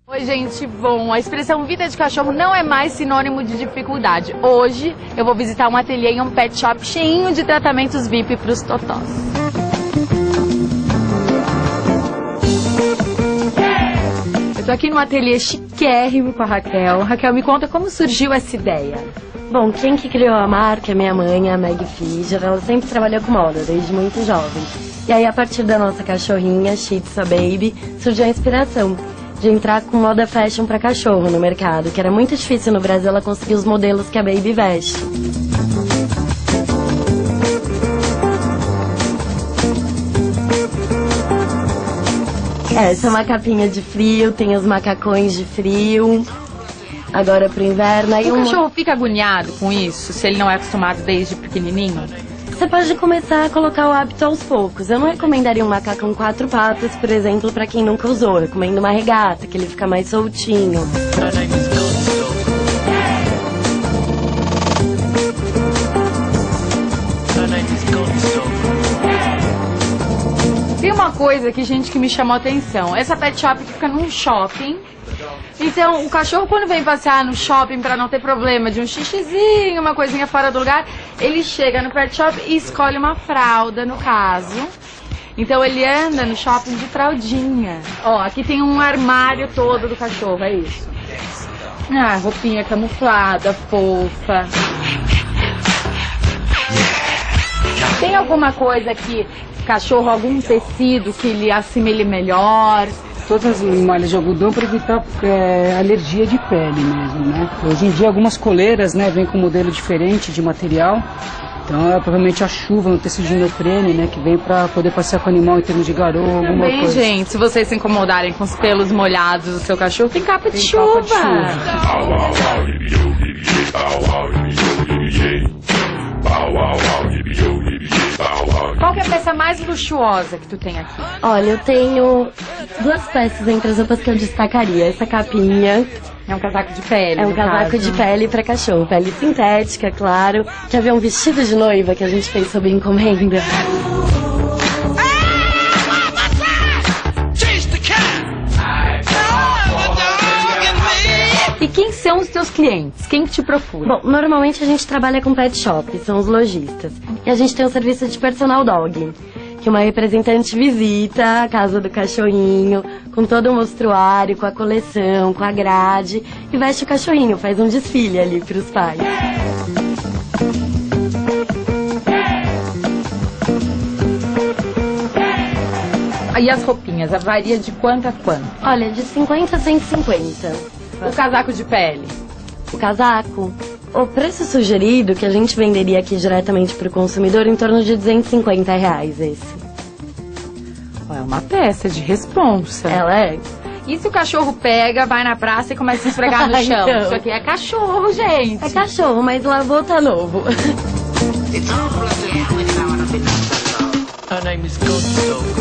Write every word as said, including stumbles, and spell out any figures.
Oi, gente, bom, a expressão vida de cachorro não é mais sinônimo de dificuldade. Hoje eu vou visitar um ateliê em um pet shop cheinho de tratamentos V I P para os totós. Eu tô aqui no ateliê chiquérrimo com a Raquel. Raquel, me conta como surgiu essa ideia. Bom, quem que criou a marca é minha mãe, a Meg Fischer. Ela sempre trabalhou com moda, desde muito jovem. E aí, a partir da nossa cachorrinha, Shih Tzu Baby, surgiu a inspiração de entrar com moda fashion para cachorro no mercado, que era muito difícil no Brasil ela conseguir os modelos que a Baby veste. Essa é uma capinha de frio, tem os macacões de frio, agora pro inverno. Aí o um... cachorro fica agoniado com isso, se ele não é acostumado desde pequenininho? Você pode começar a colocar o hábito aos poucos. Eu não recomendaria um macacão quatro patas, por exemplo, para quem nunca usou. Eu recomendo uma regata, que ele fica mais soltinho. Tem uma coisa aqui, gente, que me chamou a atenção. Essa pet shop fica num shopping. Então, o cachorro, quando vem passear no shopping para não ter problema de um xixizinho, uma coisinha fora do lugar, ele chega no pet shop e escolhe uma fralda, no caso. Então, ele anda no shopping de fraldinha. Ó, aqui tem um armário todo do cachorro, é isso. Ah, roupinha camuflada, fofa. Tem alguma coisa que cachorro, algum tecido que lhe assimile melhor? Todas as malhas de algodão para evitar é, alergia de pele mesmo, né? Hoje em dia algumas coleiras, né, vem com um modelo diferente de material. Então é provavelmente a chuva no tecido de neoprene, né, que vem para poder passear com o animal em termos de garoto, alguma Bem, coisa. gente, se vocês se incomodarem com os pelos molhados do seu cachorro, tem capa de Tem chuva. capa de chuva. Qual que é a peça mais luxuosa que tu tem aqui? Olha, eu tenho duas peças entre as roupas que eu destacaria. Essa capinha É um casaco de pele, é um no casaco caso. de pele para cachorro. Pele sintética, claro. Quer ver um vestido de noiva que a gente fez sob encomenda? E quem são os teus clientes? Quem que te procura? Bom, normalmente a gente trabalha com pet shop, são os lojistas. E a gente tem o serviço de personal dog, que uma representante visita a casa do cachorrinho, com todo o mostruário, com a coleção, com a grade, e veste o cachorrinho, faz um desfile ali para os pais. E as roupinhas, a varia de quanto a quanto? Olha, de cinquenta a cento e cinquenta. O casaco de pele? O casaco, o preço sugerido, que a gente venderia aqui diretamente para o consumidor, em torno de duzentos e cinquenta reais esse. É uma peça de responsa. Ela é? E se o cachorro pega, vai na praça e começa a se esfregar no chão? Então. Isso aqui é cachorro, gente. É cachorro, mas lavou tá novo. Her name is Gonzo.